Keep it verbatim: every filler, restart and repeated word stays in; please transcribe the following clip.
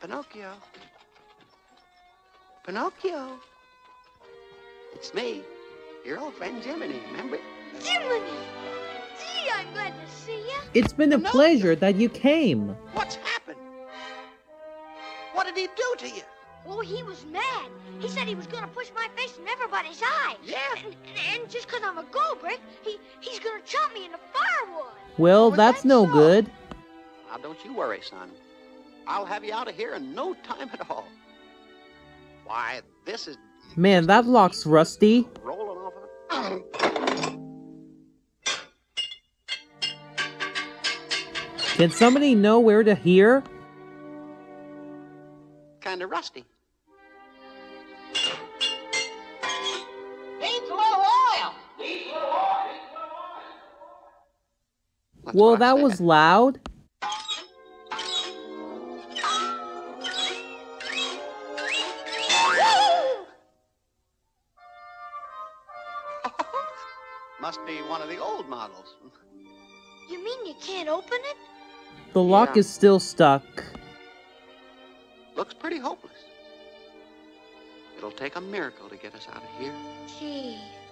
Pinocchio. Pinocchio. It's me, your old friend Jiminy, remember? Jiminy! Gee, I'm glad to see you. It's been a Pinocchio. pleasure that you came. What's happened? What did he do to you? Oh, he was mad. He said he was gonna push my face in everybody's eye. Yeah. And, and, and just 'cause I'm a go-brick, he, he's gonna chop me into firewood. Well, Was that's that no so? good. Now, don't you worry, son. I'll have you out of here in no time at all. Why, this is... Man, that lock's rusty. Rolling off of it. Can somebody know where to hear? Kind of rusty. Needs a little oil. That's Well, what I that said. was loud. Must be one of the old models. You mean you can't open it? The lock Yeah. is still stuck. Looks pretty hopeless. It'll take a miracle to get us out of here. Gee,